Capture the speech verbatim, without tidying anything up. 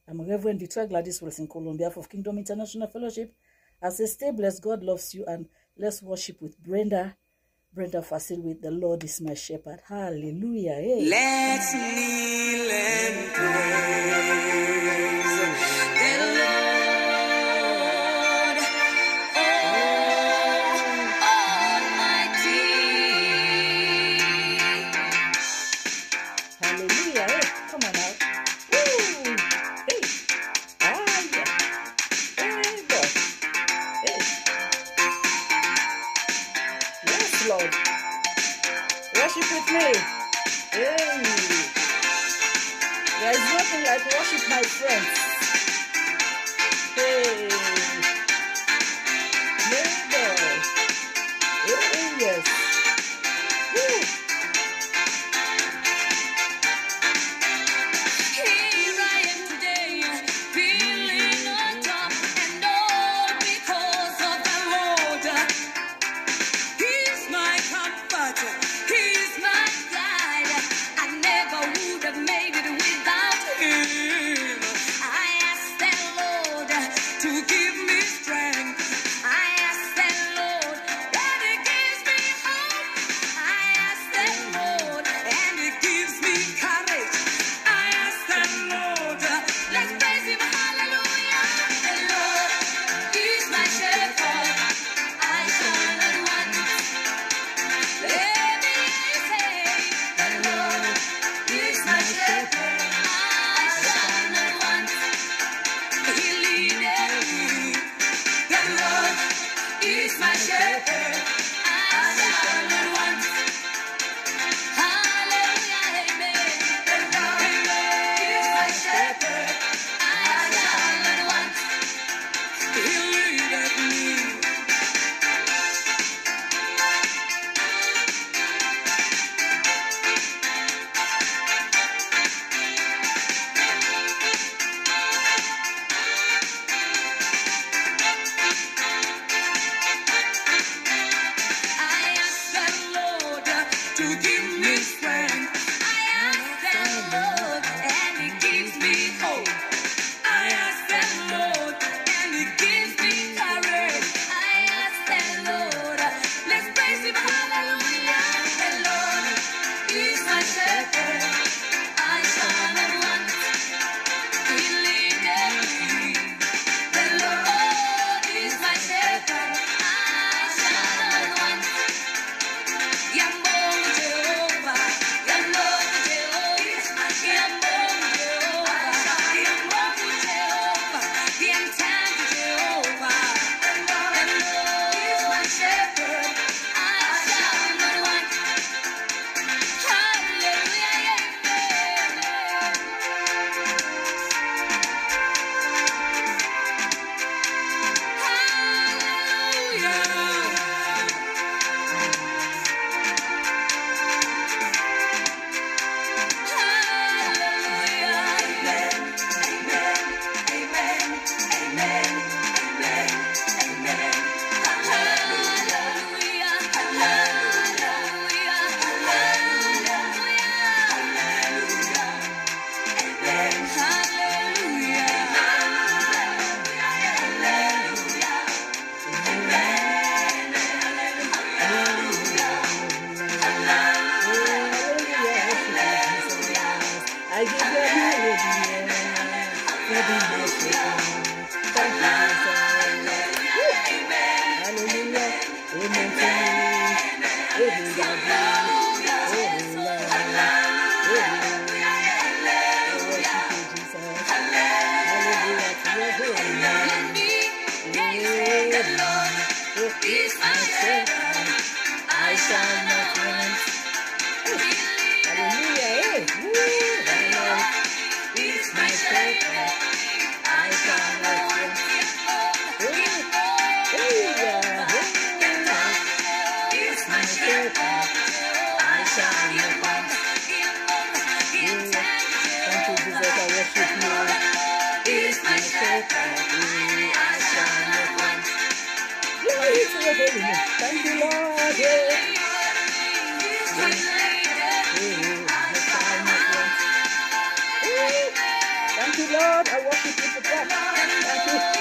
I'm Reverend Victoria Gladys Wilson Cole on behalf of Kingdom International Fellowship. I say, stay blessed. God loves you, and let's worship with Brenda. Brenda Fasil with the Lord is my shepherd. Hallelujah. Hey. Let's kneel and praise the Lord, oh, Almighty. Hallelujah. Hey, come on now. Woo. Hey. Ah, yeah. Hey, boy. Hey. Yes, Lord. Worship with me. Hey. There is nothing like worship, my friends. Hey. Neighbor. Hey, yes. Woo. Here I am today, feeling on top, and all because of the Lord. He's my comforter, He's my guide. I never would have made it without Him. I asked the Lord to give me strength. I asked the Lord, and He gives me hope. I asked the Lord, and He gives me courage. I asked the Lord, let's praise Him, hallelujah. The Lord is my shepherd, I shall not want. Let me say, the Lord is my shepherd, I shall not want. He leadeth me. The Lord is my shepherd, I shall not want. Hallelujah, amen. The Lord is my shepherd, I shall not want. He leadeth me. I asked the Lord to give me strength. I asked the Lord, and He gives me hope. I asked the Lord, and He gives me courage. I asked the Lord, let's praise Him, hallelujah. The Lord is my shepherd, I shall not want. He leadeth me. The Lord is my shepherd, I shall not want. Yambongo Jehovah, Yambongo Jehovah, Yambongo Jehovah, Yambongo Jehovah, Yantanga Jehovah. The Lord is my shepherd, I shall not want. Hallelujah, amen. I give you hallelujah. You be my shepherd. Thank you, Jesus. Hallelujah. Amen to you. Amen, God. Amen, Lord. Amen. I worship you, Jesus. Hallelujah to your holy name. The Lord is my shepherd, I shall not want. Hallelujah. Hey. Woo. The Lord is my shepherd, I shall not want. Hey, yeah. The Lord is my shepherd, I shall not want. Thank you, Jesus. I worship you. Is my shepherd, I shall not want. Glory to your holy name. Thank you, Lord. Yeah. Is my leader, I shall not want. Thank Thank you, Lord. I worship you for that. Thank you.